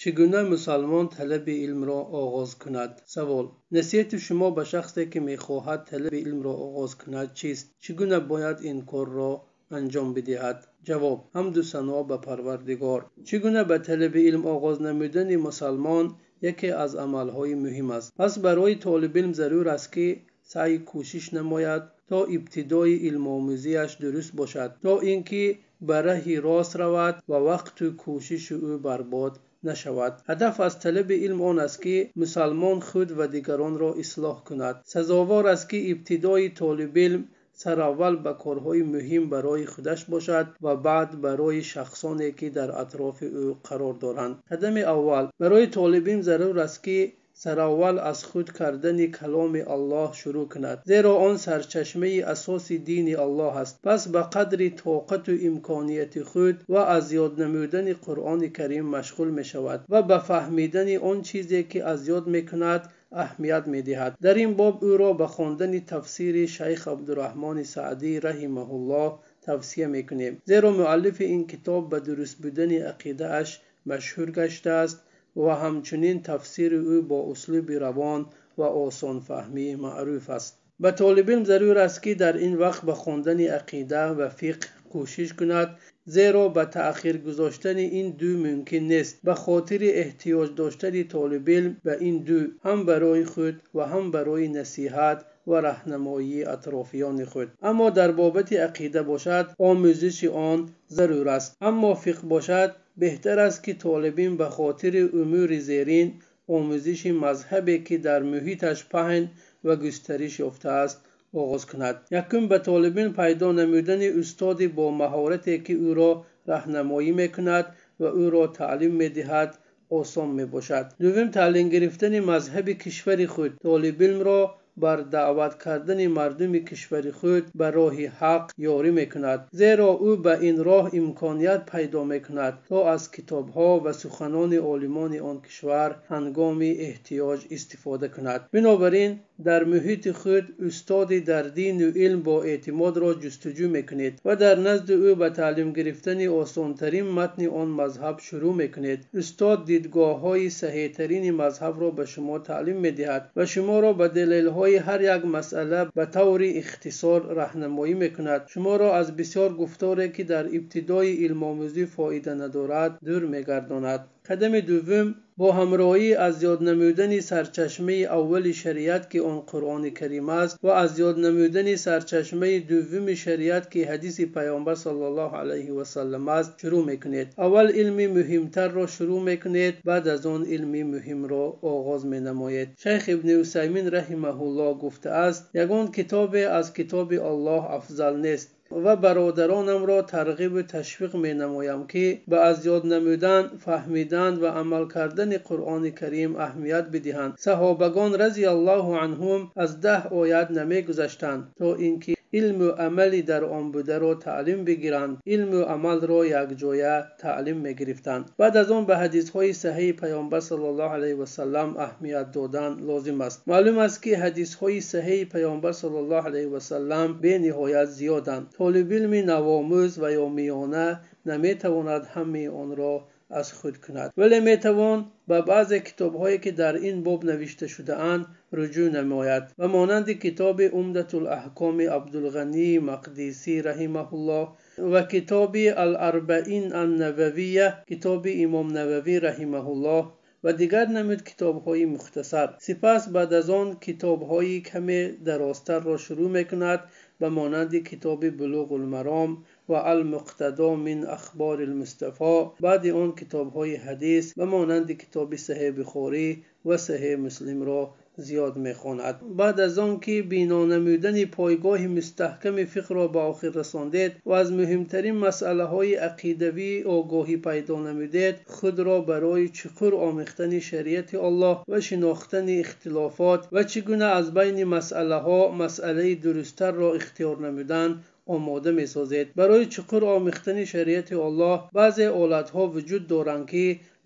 چگونه مسلمان طلب علم را آغاز کند؟ سوال: نصیحت شما به شخصی که می‌خواهد طلب علم را آغاز کند چیست؟ چگونه باید این کار را انجام بدهد؟ جواب: حمد و ثنا به پروردگار. چگونه به طلب علم آغاز نمودن مسلمان یکی از عملهای مهم است. پس برای طالب علم ضرور است که سعی کوشش نماید تا ابتدای علم آموزیش درست باشد، تا اینکه به راه راست رود و وقت و کوشش او برباد نشود. هدف از طلب علم آن است که مسلمان خود و دیگران را اصلاح کند. سزاوار است که ابتدای طالب علم سراول به کارهای مهم برای خودش باشد و بعد برای شخصانی که در اطراف او قرار دارند. قدم اول برای طالب علم ضرور است که سراول از خود کردن کلام الله شروع کند، زیرا آن سرچشمه اساس دین الله است. پس به قدر طاقت و امکانیت خود و از یاد نمودن قرآن کریم مشغول می شود و به فهمیدن آن چیزی که از یاد می کند اهمیت می دهد. در این باب او را به خواندن تفسیر شیخ عبدالرحمن سعدی رحمه الله توصیه می کنیم، زیرا مؤلف این کتاب به درست بودن عقیده اش مشهور گشته است و همچنین تفسیر او با اسلوب روان و آسان فهمی معروف است. به طالب علم ضرور است که در این وقت به خواندن عقیده و فقه کوشش کند، زیرا به تأخیر گذاشتن این دو ممکن نیست، به خاطر احتیاج داشتن طالب علم به این دو، هم برای خود و هم برای نصیحت و راهنمایی اطرافیان خود. اما در بابت عقیده باشد آموزش آن ضرور است، اما فقه باشد بهتر است که طالب علم به خاطر امور زیرین آموزش مذهبی که در محیطش پهن و گسترش یافته است آغاز کند. یکم به طالب علم پیدا نمودن استاد با مهارتی که او را راهنمایی میکند و او را تعلیم میدهد آسان میباشد. دوم تعلیم گرفتن مذهب کشور خود. طالب علم را بر دعوت کردن مردم کشور خود به راه حق یاری میکند، زیرا او به این راه امکانیت پیدا میکند تا از کتابها و سخنان عالمان آن کشور هنگام احتیاج استفاده کند. بنابراین در محیط خود استاد در دین و علم با اعتماد را جستجو میکنید و در نزد او به تعلیم گرفتن آسانترین متن آن مذهب شروع میکنید. استاد دیدگاه های صحیح ترین مذهب را به شما تعلیم میدهد و شما را به دلیل های هر یک مسئله به طور اختصار راهنمایی میکند. شما را از بسیار گفتاری که در ابتدای علم آموزی فایده ندارد دور میگرداند. قدم دوم با همراهی از یاد نمودن سرچشمه اول شریعت که آن قرآن کریم است و از یاد نمودن سرچشمه دوم شریعت که حدیث پیامبر صلی الله علیه و سلم است شروع میکنید. اول علم مهمتر را شروع میکنید، بعد از آن علم مهم را آغاز مینمایید. شیخ ابن عثیمین رحمه الله گفته است یگان کتاب از کتاب الله افضل نیست و برادرانم را ترغیب و تشویق می نمایم که به از یاد نمودن، فهمیدن و عمل کردن قرآن کریم اهمیت بدهند. صحابگان رضی الله عنهم از 10 آیت نمی گذشتند تا اینکه علم و عملی در آن بوده را تعلیم بگیرند. علم و عمل را یک جایه تعلیم می گرفتند. بعد از آن به حدیث های صحیح پیامبر صلی الله علیه و سلم اهمیت دادن لازم است. معلوم است که حدیث های صحیح پیامبر صلی الله علیه و سلم به نهایت زیادند. طالب علم نوآموز و یا میانه نمی تواند همه آن را از خود کند، ولی می توان به بعض کتاب‌هایی که در این باب نوشته شده اند رجوع نماید و مانند کتاب عمدة الاحکام عبدالغنی مقدسی رحمه الله و کتاب الاربعین النوویه کتاب امام نووی رحمه الله و دیگر نمود کتاب‌های مختصر. سپس بعد از آن کتاب‌های کمی درازتر را شروع می‌کند به مانند کتاب بلوغ المرام و المقتضی من اخبار المصطفى. بعد آن کتاب‌های حدیث و مانند کتاب صحیح بخاری و صحیح مسلم را زیاد می‌خواند. بعد از آن که بنا نمودن پایگاه مستحکم فقه را به آخر رساندید و از مهمترین مسئله‌های عقیدوی آگاهی پیدا نمودید، خود را برای چقور آمیختن شریعت الله و شناختن اختلافات و چگونه از بین مسئله‌ها مسئله درست‌تر را اختیار نمودن آماده می‌سازید. برای چقور آمیختن شریعت الله بعضی آلت‌ها وجود دارند که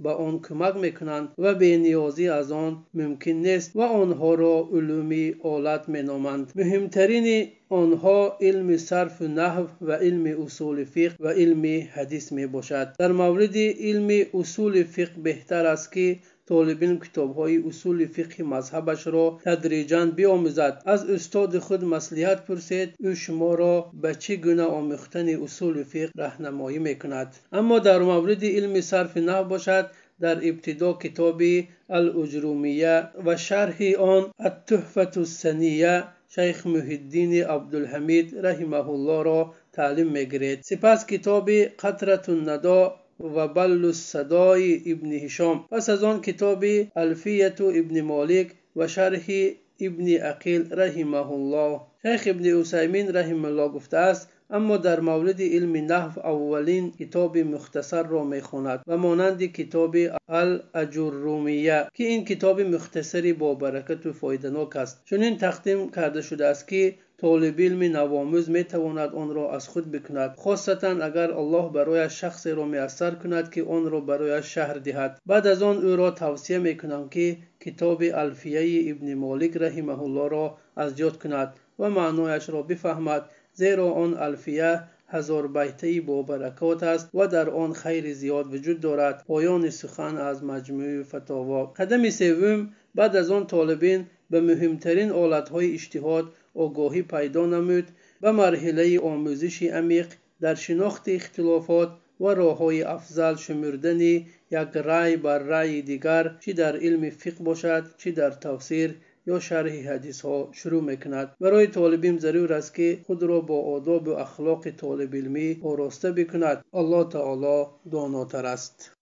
به آن کمک میکنند و بی نیازی از آن ممکن نیست و آنها را علومی آلت مینامند. مهمترین آنها علم صرف و نحو و علم اصول فقه و علم حدیث می باشد. در مورد علم اصول فقه بهتر است که طالب علم کتاب‌های اصول فقه مذهبش را تدریجاً بیاموزد. از استاد خود مصلحت پرسید، او شما را به چه گونه آموختن اصول فقه راهنمایی میکند. اما در مورد علم صرف نحو باشد، در ابتدا کتاب الاجرومیه و شرح آن التحفة السنیه شیخ محی الدین عبدالحمید رحمه الله را تعلیم میگیرید. سپس کتاب قطرة الندى و بل الصدای ابن هشام، پس از آن کتاب الفیة ابن مالک و شرح ابن عقیل رحمه الله. شیخ ابن عثیمین رحمه الله گفته است اما در مورد علم نحو اولین کتاب مختصر را میخواند و مانند کتاب الاجرومیه که این کتاب مختصری با برکت و فایده‌ناک است. چنین تقدیم کرده شده است که طالب علم نوآموز میتواند آن را از خود بکند، خاصتا اگر الله برای شخص را میسر کند که آن را برای شهر دهد. بعد از آن او را توصیه میکنم که کتاب الفیه ابن مالک رحمه الله را از یاد کند و معنایش را بفهمد، زیرا آن الفیه 1000 بیته با برکات است و در آن خیر زیاد وجود دارد. پایان سخن از مجموع فتاوا. قدم سوم، بعد از آن طالبین به مهمترین آلت‌های اجتهاد آگاهی پیدا نمود. به مرحله آموزش عمیق در شناخت اختلافات و راه‌های افضل شمردن یک رأی بر رأی دیگر، چه در علم فقه باشد چه در تفسیر یا شرح حدیث ها شروع میکند. برای طالب علم ضرور است که خود را با آداب و اخلاق طالب علمی آراسته بکند. الله تعالی داناتر است.